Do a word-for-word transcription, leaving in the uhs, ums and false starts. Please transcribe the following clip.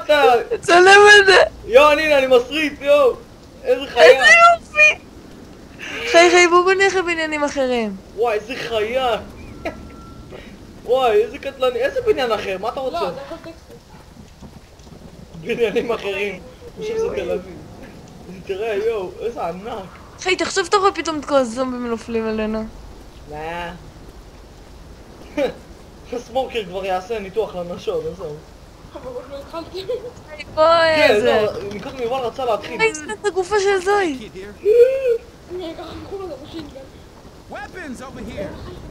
אתה? צלם את זה! יואו, הנה, אני מסריט, יואו! איזה חיה! איזה יופי! חי חי, בואו נלך לבניינים אחרים. וואי, איזה חיה! וואי, איזה קטלני, איזה בניין אחר? מה אתה רוצה? לא, זה הכל טקסט. בניינים אחרים. אני חושב שזה תל אביב. תראה, יואו, איזה ענק. חי, תחשוב אתה רואה פתאום את כל הזומבים נופלים עלינו. לא. הסמורקר כבר יעשה ניתוח לנשות, עזוב. אבל עוד לא התחלתי. היי, בואי, כן, איזה... לא, מקודם יובל רצה להתחיל. היי, זה את הגופה של זוי. אני אקח את כולה, זה בשינגל. Weapons over here!